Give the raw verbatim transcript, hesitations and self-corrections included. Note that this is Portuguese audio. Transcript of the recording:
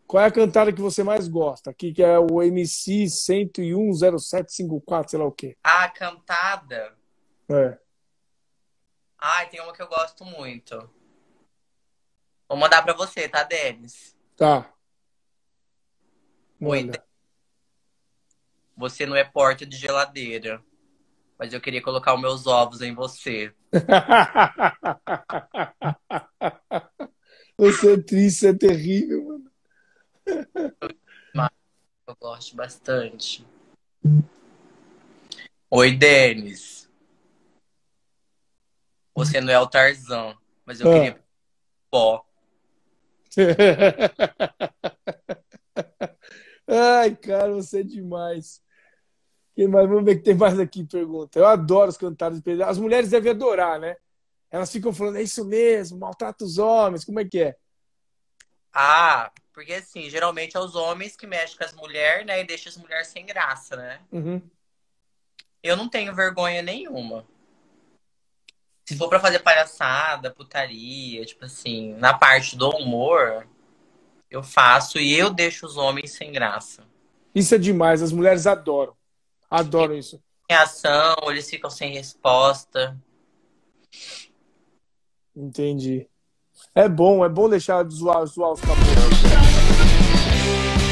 Qual é a cantada que você mais gosta? Aqui que é o M C cento e um zero sete cinco quatro, sei lá o quê. Ah, cantada. É. Ai, tem uma que eu gosto muito. Vou mandar pra você, tá, Denis? Tá, Oi, manda. Denis. Você não é porta de geladeira, mas eu queria colocar os meus ovos em você. Você é triste, você é terrível, mano. Mas eu gosto bastante. Oi, Denis. Você não é o Tarzan, mas eu queria Ah. pó. Ai, cara, você é demais. Quem mais? Vamos ver o que tem mais aqui, pergunta. Eu adoro os cantares de pedra. As mulheres devem adorar, né? Elas ficam falando, é isso mesmo, maltrata os homens, como é que é? Ah, porque assim, geralmente é os homens que mexem com as mulheres, né? E deixam as mulheres sem graça, né? Uhum. Eu não tenho vergonha nenhuma. Se for pra fazer palhaçada, putaria, tipo assim, na parte do humor, eu faço e eu deixo os homens sem graça. Isso é demais, as mulheres adoram. Eles Adoram isso. têm ação, eles ficam sem resposta. Entendi. É bom, é bom deixar de zoar, zoar os cabelos.